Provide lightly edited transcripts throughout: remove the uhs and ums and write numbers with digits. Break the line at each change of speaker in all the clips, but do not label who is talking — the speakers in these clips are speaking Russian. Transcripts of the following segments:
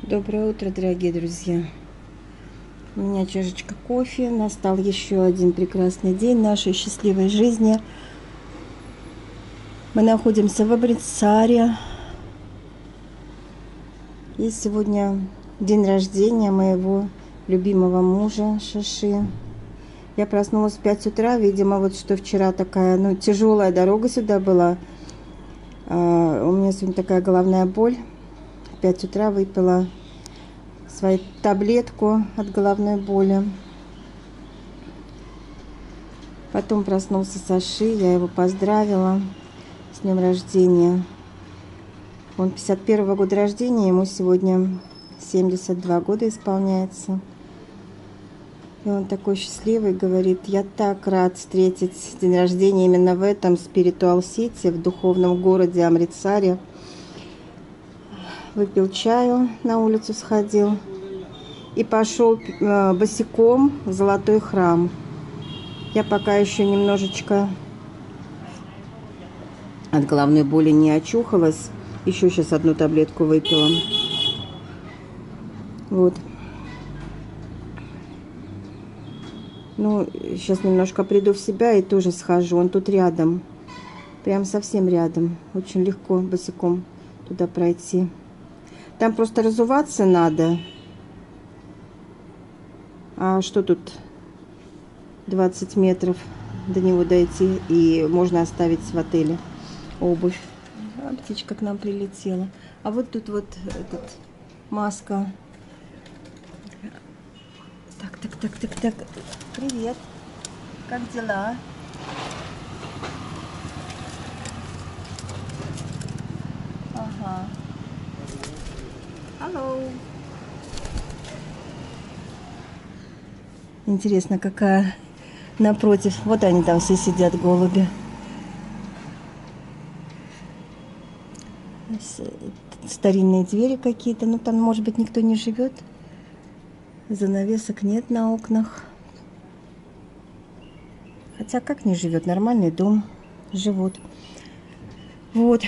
Доброе утро, дорогие друзья. У меня чашечка кофе. Настал еще один прекрасный день нашей счастливой жизни. Мы находимся в Амритсаре. И сегодня день рождения моего любимого мужа Шаши. Я проснулась в 5 утра. Видимо, вот что вчера такая, тяжелая дорога сюда была. У меня сегодня такая головная боль. В 5 утра выпила свою таблетку от головной боли. Потом проснулся Саши, я его поздравила с днем рождения. Он 51-го года рождения, ему сегодня 72 года исполняется. И он такой счастливый, говорит: я так рад встретить день рождения именно в этом Spiritual City, в духовном городе Амритсаре. Выпил чаю, на улицу сходил и пошел босиком в Золотой храм. Я пока еще немножечко от головной боли не очухалась. Еще сейчас одну таблетку выпила. Вот. Сейчас немножко приду в себя и тоже схожу. Он тут рядом. Прям совсем рядом. Очень легко босиком туда пройти. Там просто разуваться надо. А что тут 20 метров до него дойти, и можно оставить в отеле обувь. А птичка к нам прилетела. А вот тут вот маска. Так. Привет. Как дела? Ага. Алло. Интересно, какая напротив. Вот они там все сидят, голуби. Старинные двери какие-то. Ну, там, может быть, никто не живет. Занавесок нет на окнах. Хотя как не живет? Нормальный дом. Живут. Вот.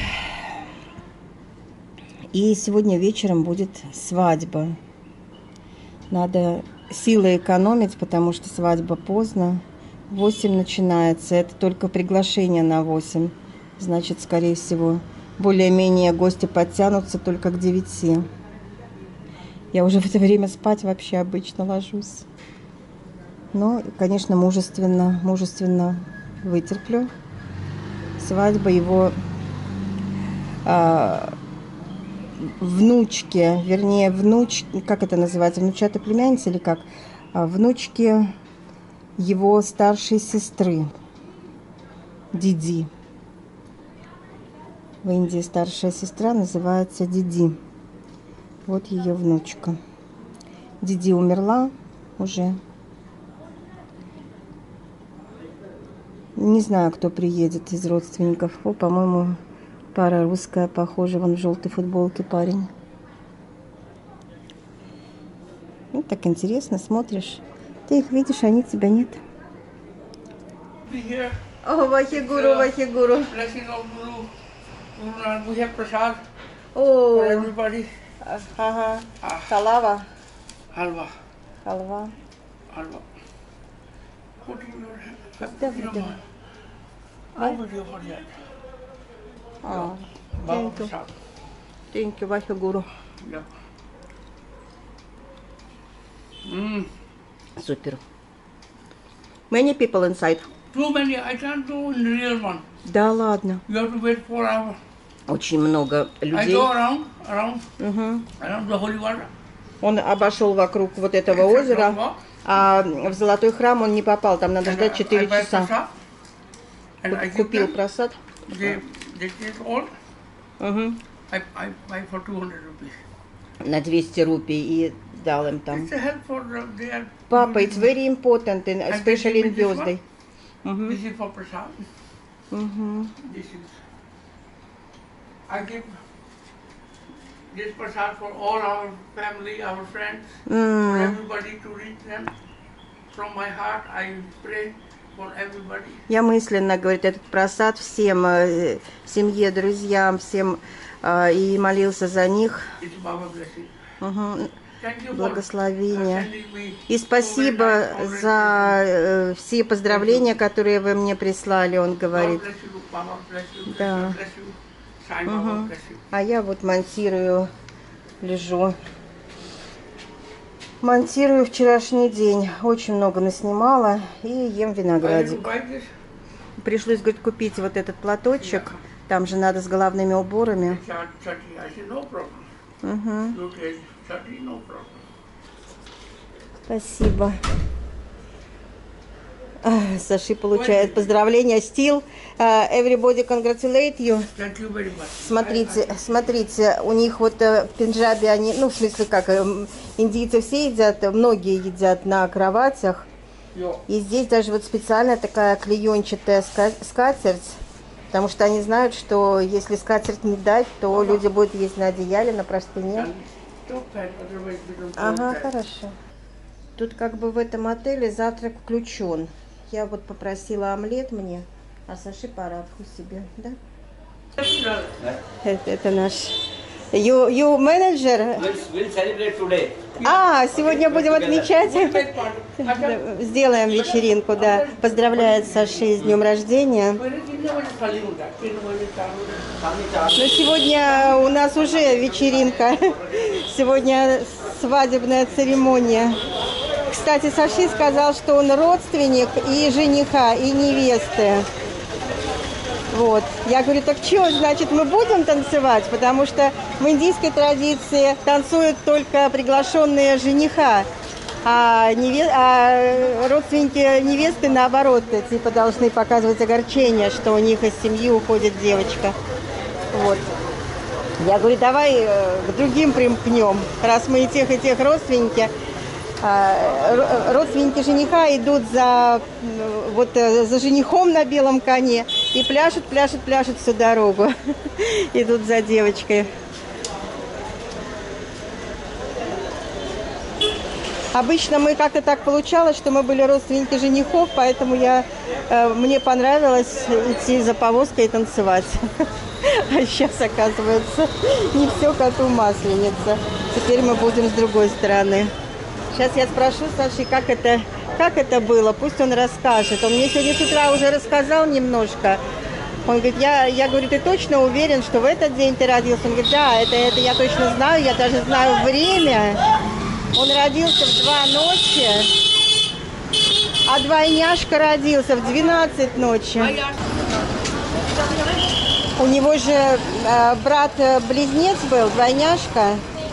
И сегодня вечером будет свадьба. Надо силы экономить, потому что свадьба поздно. В 8 начинается. Это только приглашение на 8. Значит, скорее всего, более-менее гости подтянутся только к 9. Я уже в это время спать вообще обычно ложусь. Но, конечно, мужественно вытерплю. Свадьба его внучки, вернее, как это называется, внучатая племянница или как? Внучки его старшей сестры, Диди. В Индии старшая сестра называется Диди. Вот ее внучка. Диди умерла уже. Не знаю, кто приедет из родственников. По-моему, пара русская, похоже, вон в желтой футболке парень. Ну, так интересно, смотришь. Ты их видишь, они тебя нет. О, Вахигуру, Вахигуру.
We have prasad
Oh,
for everybody.
Halava.
Halwa.
Halva.
Halwa. Put in your hand.
Давай.
How would you for that?
Oh,
Baba
thank you.
prasad.
Thank you, Вахигуру.
Yeah.
Супер. Many people inside.
Too many. I can't do in the real one.
Да ладно.
You have to wait 4 hours.
Очень много
I
людей.
go around
Угу.
the holy water.
Он обошел вокруг вот этого озера, а в Золотой храм он не попал. Там надо ждать 4 часа. Купил просад.
They take all.
Угу.
I buy for 200 rupees.
На 200 рупий и дал им там.
It's a help for their.
Папа, it's very important, especially in birthday.
This is for prasad.
Угу.
This is. I give this prasad for all our family, our friends, for everybody to reach them. From my heart, I pray for everybody.
Я мысленно, говорит, этот просад всем, семье, друзьям, всем, и молился за них.
It's Baba blessing.
Угу.
Thank you for
Благословения.
sending me
И
so
спасибо
very nice
за все поздравления, которые вы мне прислали, он
God
говорит.
bless you, Baba bless you,
Да.
Krishna bless you, Sai Baba bless you.
А я вот монтирую, лежу. Монтирую вчерашний день. Очень много наснимала и ем
Are you
виноградик.
buy this?
Пришлось, говорит, купить вот этот платочек. Там же надо с головными уборами.
Charge 30. I said, no problem.
Угу.
You take 30, no problem.
Спасибо. Саши получает поздравления. Still, everybody congratulate you.
Thank you very much.
Смотрите, у них вот в Пенджабе они, ну, в смысле, как индийцы все едят, многие едят на кроватях. И здесь даже вот специально такая клеенчатая скатерть, потому что они знают, что если скатерть не дать, то люди будут есть на одеяле, на простыне. Ага, хорошо. Тут как бы в этом отеле завтрак включен. Я вот попросила омлет мне, а Саши парадку себе, да? Это наш... You manager?
We'll celebrate today.
Сегодня будем отмечать. Сделаем вечеринку, да. Поздравляет Саши с днем рождения. Но сегодня у нас уже вечеринка. Сегодня свадебная церемония. Кстати, Саши сказал, что он родственник и жениха, и невесты. Вот. Я говорю, так что, значит, мы будем танцевать? Потому что в индийской традиции танцуют только приглашенные жениха, а родственники невесты, наоборот, типа должны показывать огорчение, что у них из семьи уходит девочка. Вот. Я говорю, давай к другим примкнем, раз мы и тех родственники. Родственники жениха идут за женихом на белом коне и пляшут всю дорогу. Идут за девочкой. Обычно мы как-то так получалось, что мы были родственники женихов, поэтому мне понравилось идти за повозкой и танцевать. А сейчас, оказывается, не все коту масленица. Теперь мы будем с другой стороны. Сейчас я спрошу Саши, как это было. Пусть он расскажет. Он мне сегодня с утра уже рассказал немножко. Он говорит, я говорю, ты точно уверен, что в этот день ты родился? Он говорит, да, это я точно знаю, я даже знаю время. Он родился в 2 ночи, а двойняшка родился в 12 ночи. У него же брат-близнец был, двойняшка.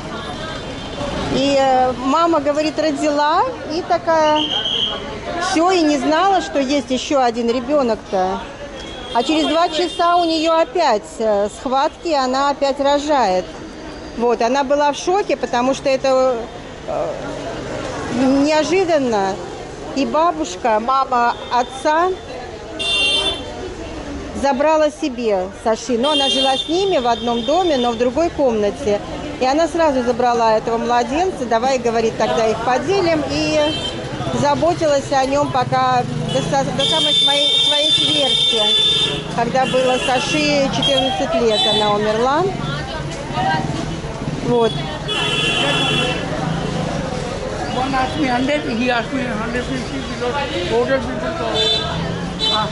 И мама, говорит, родила, и такая, все, и не знала, что есть еще один ребенок-то. А через 2 часа у нее опять схватки, она опять рожает. Вот, она была в шоке, потому что это неожиданно. И бабушка, мама отца, забрала себе Саши. Но она жила с ними в одном доме, но в другой комнате. И она сразу забрала этого младенца, давай, говорит, тогда их поделим, и заботилась о нем пока до самой своей смерти. Когда было Саши 14 лет, она умерла. Вот.
One asked me 100, he asked me 150 because older people talk.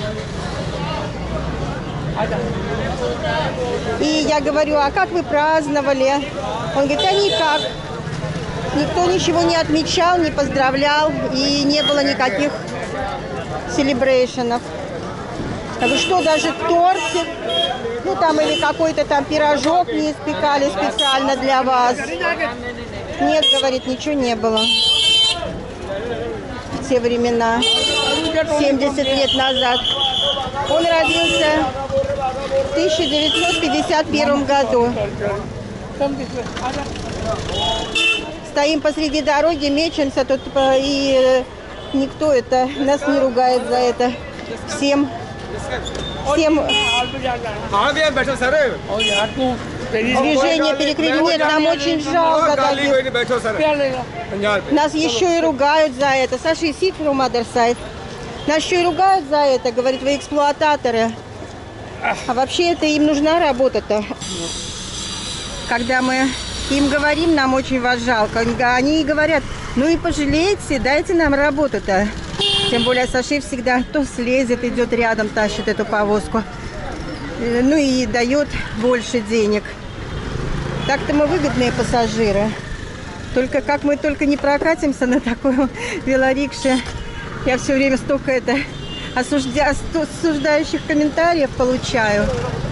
И я говорю, а как вы праздновали? Он говорит, а никак. Никто ничего не отмечал, не поздравлял, и не было никаких селебрейшенов. Я говорю, что даже тортик, ну там или какой-то там пирожок не испекали специально для вас? Нет, говорит, ничего не было. В те времена, 70 лет назад. Он родился в 1951 году. Стоим посреди дороги, мечемся тут, и никто нас не ругает за это. Всем движение перекрыли. Нет, нам очень жалко. Нас еще и ругают за это. Саши, sit from other side. Нас еще и ругают за это, говорит, вы эксплуататоры. А вообще это им нужна работа-то. Когда мы Им говорим, нам очень вас жалко. Они говорят, ну и пожалейте, дайте нам работу-то. Тем более Саши всегда то слезет, идет рядом, тащит эту повозку. Ну и дает больше денег. Так-то мы выгодные пассажиры. Только как мы только не прокатимся на такой велорикше. Я все время столько осуждающих комментариев получаю.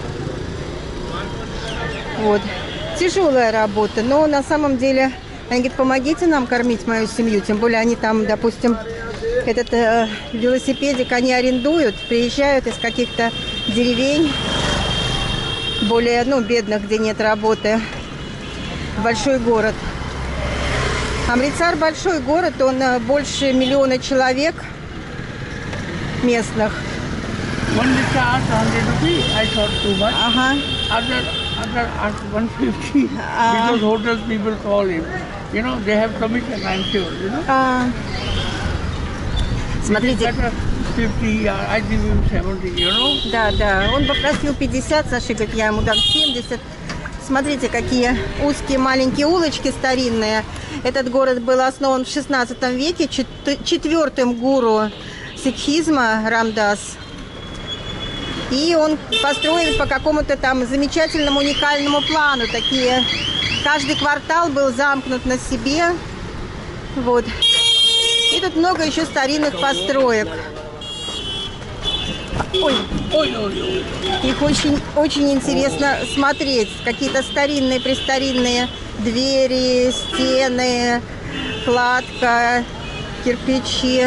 Вот. Тяжелая работа, но на самом деле они говорят, помогите нам кормить мою семью. Тем более они там, допустим, этот велосипедик они арендуют, приезжают из каких-то деревень, более, бедных, где нет работы, в большой город. Амритсар большой город, он больше 1 миллиона человек местных.
One litre asked 100 rupees. I thought too much. Other asked 150 because hotels people call him. They have commission, I'm sure.
Смотрите.
50, I give him 70,
Да, он попросил 50, Саша говорит, я ему дам 70. Смотрите, какие узкие маленькие улочки старинные. Этот город был основан в 16 веке 4-м гуру сикхизма Рамдас. И он построен по какому-то там замечательному уникальному плану. Каждый квартал был замкнут на себе. Вот. И тут много еще старинных построек. Их очень интересно смотреть. Какие-то престаринные двери, стены, кладка, кирпичи.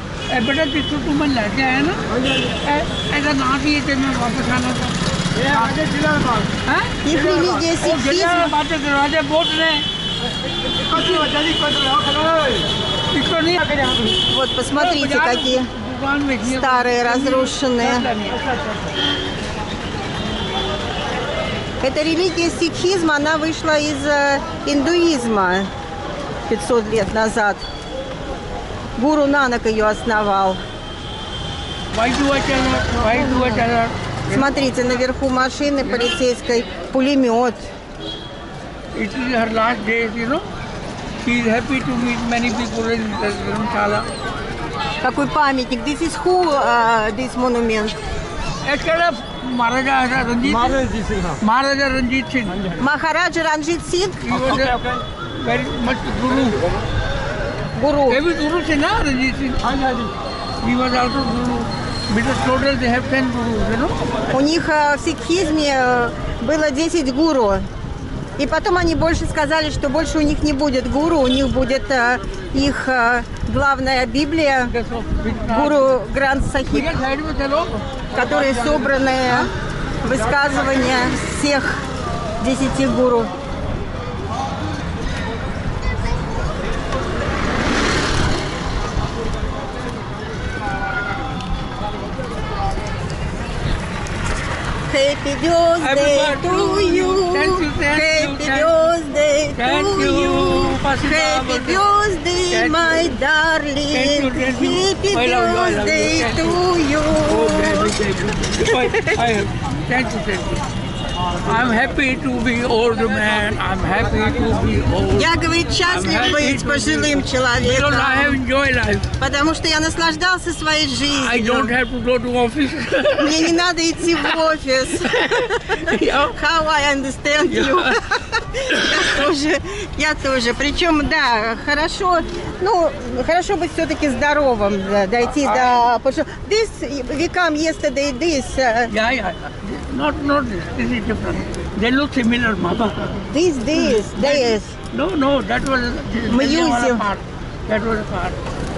Их религия сикхизм. Вот, посмотрите, какие старые, разрушенные. Эта религия сикхизма, она вышла из индуизма 500 лет назад. Гуру Нанак ее основал. Смотрите, наверху машины полицейской пулемет. Какой памятник? This is who, this monument?
Maharaja Ranjit Singh.
Maharaja Ranjit Singh?
He was very much guru.
Guru.
He was guru, Ranjit Singh. He was also guru. Because total they have 10 gurus,
У них в сикхизме было 10 гуру. И потом они больше сказали, что больше у них не будет гуру, у них будет их главная Библия, гуру Грант Сахиб, которые собраны высказывания всех 10 гуру. Happy birthday to you. Happy birthday to you. Happy birthday, my darling. Happy birthday to you.
Thank you. I'm happy to be old man. I'm happy to be old.
Я, говорит, счастлив быть пожилым человеком.
I have enjoyed life.
Потому что я наслаждался своей жизнью.
I don't have to go to office.
Мне не надо идти в офис. How I understand you. Я тоже. Причем, да, хорошо быть все-таки здоровым, дойти до... This, we come yesterday, this...
Yeah. Not this. This is different. They look similar, Mama.
This.
No, that was...
Мы using...
That was a part.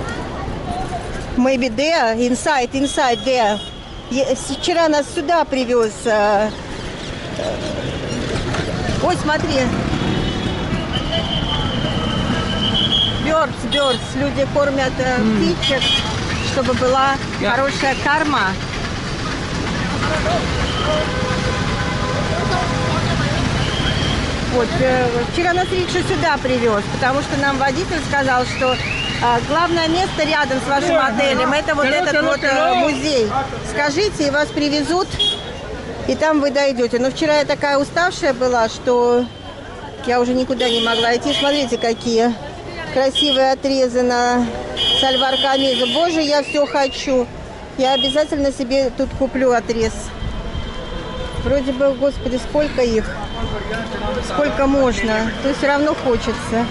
Maybe there, inside there. Вчера нас сюда привез. Ой, смотри. Birds. Люди кормят птичек, чтобы была хорошая карма. Вот, вчера нас рикша сюда привез, потому что нам водитель сказал, что главное место рядом с вашим отелем — это вот этот музей. Скажите, и вас привезут, и там вы дойдете. Но вчера я такая уставшая была, что Я уже никуда не могла идти. Смотрите, какие красивые отрезы на сальвар-камизу. Боже, я все хочу. Я обязательно себе тут куплю отрез. Вроде бы, господи, сколько их. Сколько можно. То все равно хочется.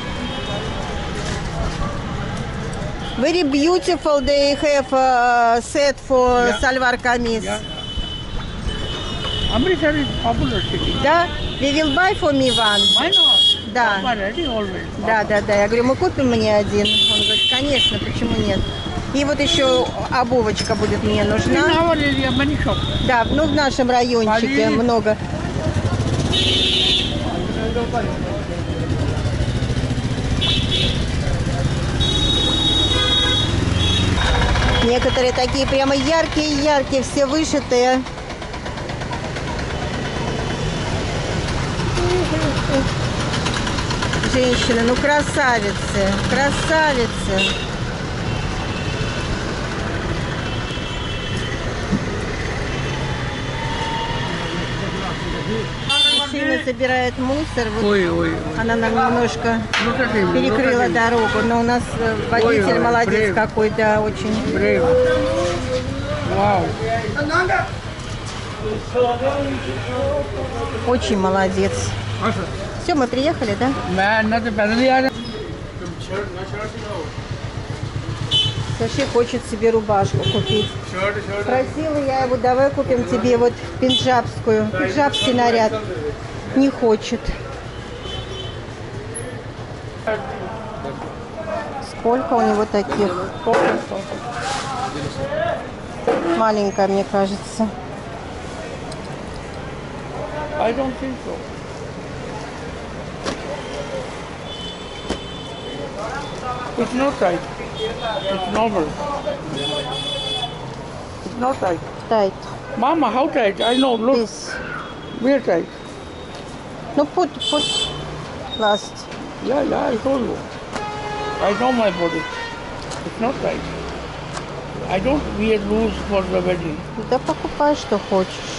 Very beautiful. They have a set for salwar kameez.
Amritsar is popular city.
Да? We will buy for me one.
Why not?
Да.
Papa ready always.
Да. Я говорю, мы купим мне один. Он говорит, конечно, почему нет? И вот еще обувочка будет мне
In
нужна.
our area, many shops.
Да, ну в нашем райончике много. Некоторые такие прямо яркие, все вышитые. Женщины, ну красавицы. Мужчина собирает мусор. Вот
Ой.
она нам немножко перекрыла дорогу, но у нас водитель молодец какой, да, очень.
Brave. Wow.
Очень молодец. Все, мы приехали, да?
Man, not the better.
Саши хочет себе рубашку купить. Просила я его, давай купим тебе вот пинджабский наряд. Не хочет. Сколько у него таких? Маленькая, мне кажется.
I don't think so. It's not tight. It's normal. It's not tight.
Tight.
Mama, how tight? I know. Look,
This.
we're tight.
Ну, put last.
Yeah, I told you. I know my body. It's not tight. I don't wear loose for the wedding.
Да покупай, что хочешь.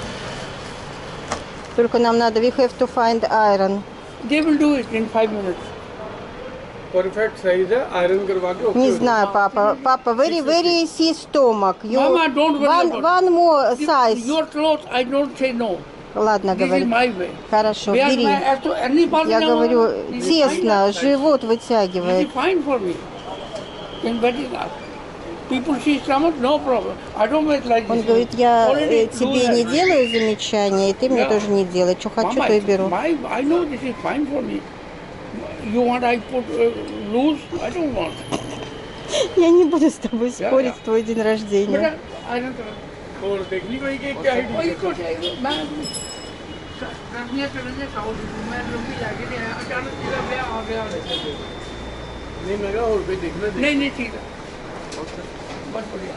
Только нам надо, we have to find iron.
They will do it in 5 minutes.
Perfect size है iron करवा के
Не знаю, папа. Папа, very see stomach. You,
Mama, don't worry about
one more size.
Your clothes, I don't say no.
Ладно,
This is
говорит.
my way.
Хорошо,
Where
бери.
my- as to anybody
Я
now,
говорю,
this is
тесно,
fine.
живот
This
вытягивает.
is fine for me. In wedding hour. People see stomach, no problem. I don't make like
Он
this.
говорит, я
Already do
тебе
that.
не делаю замечания, и ты мне
Yeah.
тоже не делай. Что хочу,
Mama,
то и беру.
I know this is fine for me. You want I put loose? I don't want.
Я не буду с тобой
Yeah,
спорить
yeah.
в твой день
But
рождения.
I don't
और देखनी कोई कि क्या है
वही तो चाहिए मैं रखने चलने साउथ मैं लंबी जाके नहीं आया अचानक सीधा ब्याह आ गया
नहीं मैं और भी देखना
नहीं सीधा बहुत बढ़िया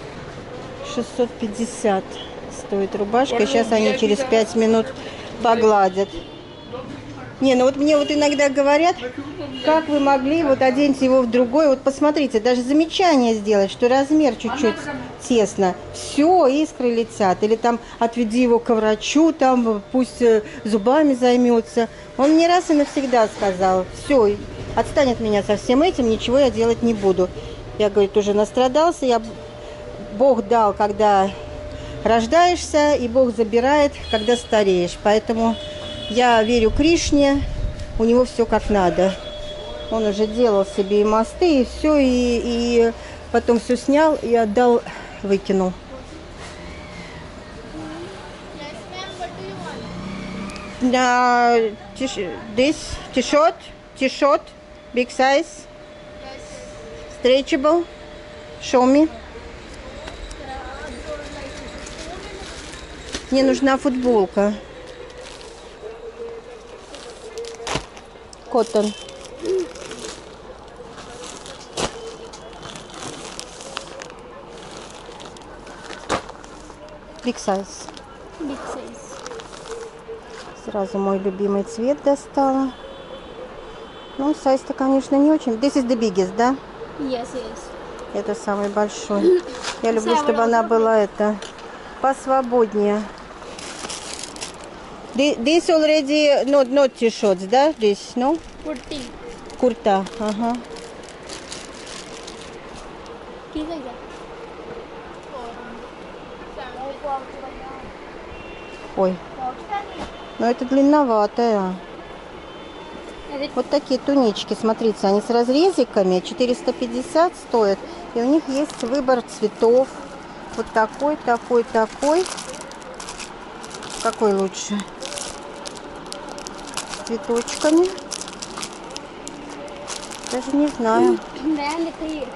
650 стоит рубашка. Сейчас они через 5 минут погладят. Не, ну вот мне вот иногда говорят, как вы могли вот оденьте его в другой. Вот посмотрите, даже замечание сделать, что размер чуть-чуть тесно. Все, искры летят. Или там отведи его к врачу, там пусть зубами займется. Он мне раз и навсегда сказал, все, отстань от меня со всем этим, ничего я делать не буду. Я, говорит, уже настрадался, Бог дал, когда рождаешься, и Бог забирает, когда стареешь. Поэтому я верю Кришне, у него все как надо. Он уже делал себе и мосты, и все, и потом все снял и отдал, выкинул.
Yes, ma'am. What do you want?
This t-shirt, big size,
Yes.
stretchable, show me. Мне нужна футболка. Коттон. Big size.
Big size.
Сразу мой любимый цвет достала. Ну, сайз-то, конечно, не очень. This is the biggest, да?
Yes, yes.
Это самый большой. Я люблю, чтобы она была посвободнее. This already not t-shirts, да? This, no?
Kurti
Курта, ага.
ठीक है क्या
Ой, но это длинноватая. Вот такие тунички, смотрите, они с разрезиками, 450 стоят. И у них есть выбор цветов. Вот такой, такой, такой. Какой лучше? С цветочками. Даже не знаю.
मैं लिखी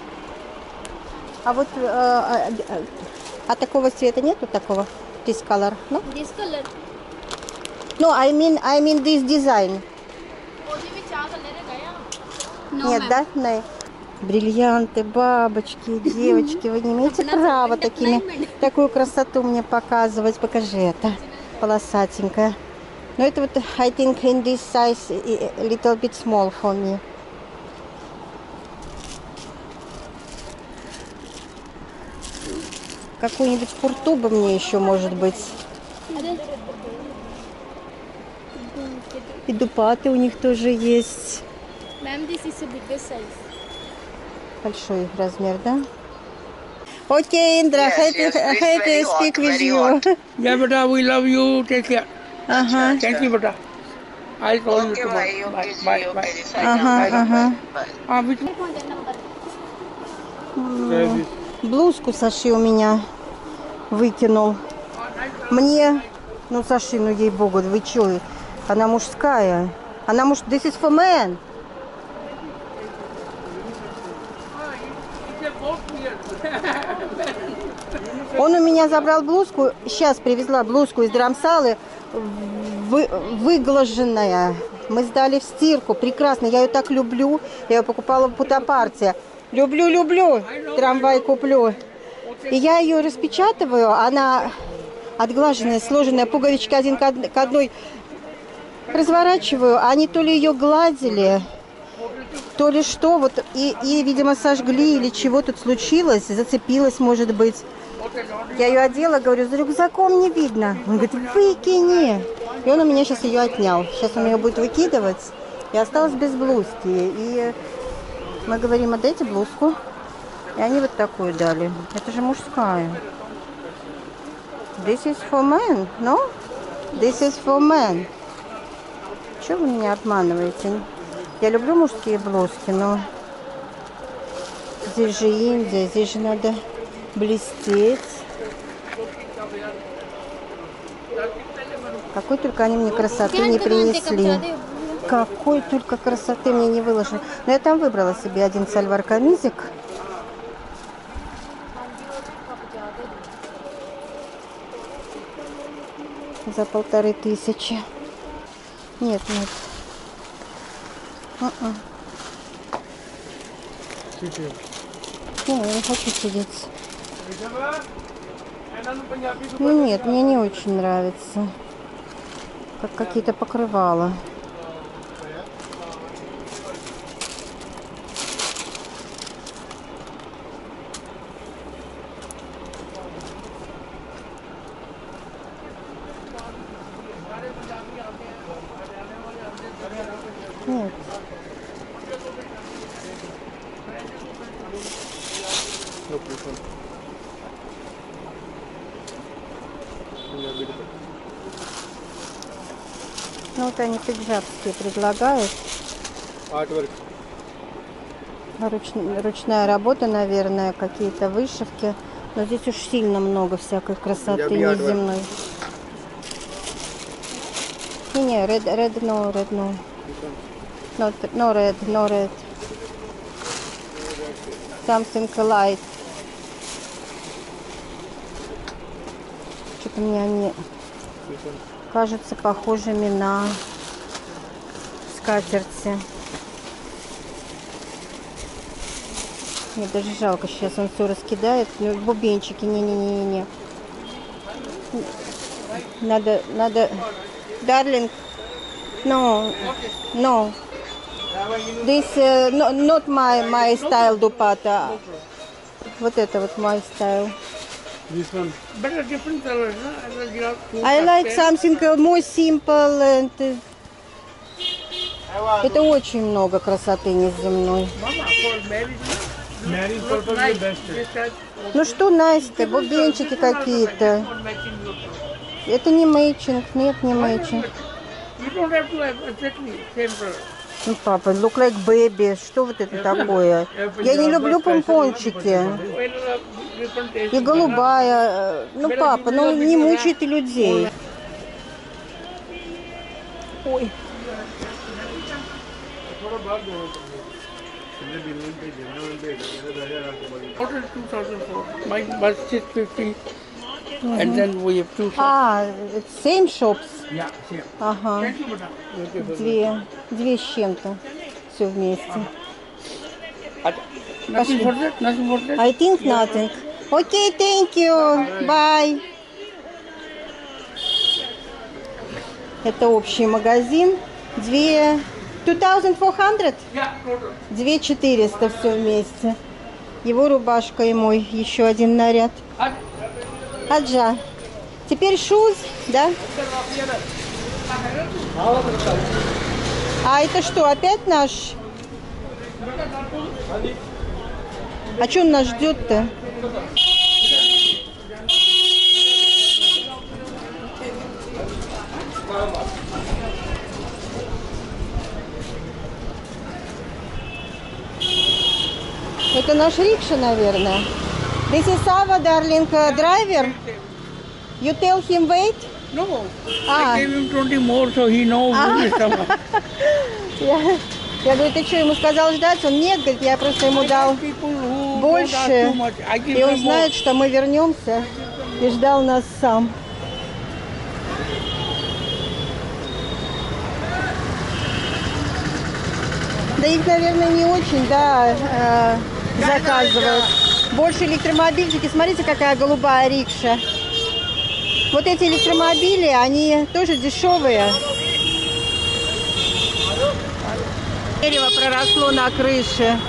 А вот такого цвета нету такого? This color, no?
This colour
No, I mean this design.
ਉਹਦੇ ਵਿੱਚ ਆ ਕਲਰ ਹੈਗਾ ਆ
Нет, да? Нет. Бриллианты, бабочки, девочки, вы не имеете права такую красоту мне показывать. Покажи это, полосатенькое. Но это вот, I think, in this size, a little bit small for me. Какую-нибудь курту бы мне еще, может быть. И дупаты у них тоже есть.
Ma'am this is a bigger size
Большой их размер, да? Окей, Индра, happy to speak with you.
Yeah, beta, we love you. Take care.
Ага,
Thank you, beta. I'll call you
Okay,
tomorrow.
bye.
Bye,
Okay,
bye,
okay.
bye.
ага, ага.
Which
Блузку Саши у меня выкинул. Мне, ну Саши, ну ей-богу, вы чё? Она мужская. Она this is for men. Он у меня забрал блузку, сейчас привезла блузку из Драмсалы, выглаженная. Мы сдали в стирку, прекрасно, я ее так люблю, я ее покупала в Путапарте. Люблю, трамвай куплю. И я ее распечатываю, она отглаженная, сложенная, пуговички один к одной. Разворачиваю, они то ли ее гладили, то ли что, вот, и видимо, сожгли, или чего тут случилось, зацепилась, может быть. Я ее одела, говорю, за рюкзаком не видно. Он говорит, выкини. И он у меня сейчас ее отнял. Сейчас он ее будет выкидывать. И осталась без блузки. И мы говорим, отдайте блузку. И они вот такую дали. Это же мужская. This is for men, no? This is for men. Чего вы меня обманываете? Я люблю мужские блузки, но здесь же Индия, здесь же надо блестеть. Какой только они мне красоты не принесли. Какой только красоты мне не выложили. Но я там выбрала себе один сальвар-камизик. За 1500. Нет. Не, я не хочу сидеть. Ну нет, мне не очень нравится. Как какие-то покрывала. Нет. Ну вот они пиджакские предлагают.
Artwork.
Ручная работа, наверное, какие-то вышивки. Но здесь уж сильно много всякой красоты неземной. Не, red no. No red. Something light. Что-то мне они кажутся похожими на скатерти. Мне даже жалко, сейчас он все раскидает. Ну, бубенчики, не. Надо. Darling, no. This not my style дупата. Вот это вот my style.
This one.
But a different colors, no? And then you have two
I like
pastels.
something more simple. And... Это очень много красоты неземной.
Mama, for marriage, no?
Marriage
Look
purpose
nice.
is best.
This type.
Ну что, Настя, бубенчики какие-то.
Not matching your clothes.
Это не мэйчинг, нет, не мэйчинг.
You don't have to have exactly same color.
Ну, папа, look like baby. Что вот это такое? Я не люблю помпончики.
Well, different taste.
И голубая. Ну, папа, ну не мучай ты людей. Ой.
What is 2004? Mine was 650. And then we have two shops.
А, same shops.
Yeah, same.
Ага.
Thank you, madam.
Две с чем-то. Все вместе.
Nothing for that? Nothing for that?
I think nothing. Okay, thank you. Bye. Это общий магазин. 2400?
Yeah, total.
2400 все вместе. Его рубашка и мой еще один наряд. Аджа. Теперь шуз, да? А это что, опять наш? А что он нас ждет-то? Это наш рикша, наверное. This is our darling driver. You tell him wait.
No,
Ah.
I gave him 20 more so he knows who is someone.
Я говорю, ты что, ему сказал ждать? Он нет, говорит, я просто ему дал
People who don't ask
больше.
too much, I give
И он
them more.
знает, что мы вернемся. И ждал нас сам. Да их, наверное, не очень, да, заказывают. Больше электромобильчики. Смотрите, какая голубая рикша. Вот эти электромобили, они тоже дешевые. Дерево проросло на крыше.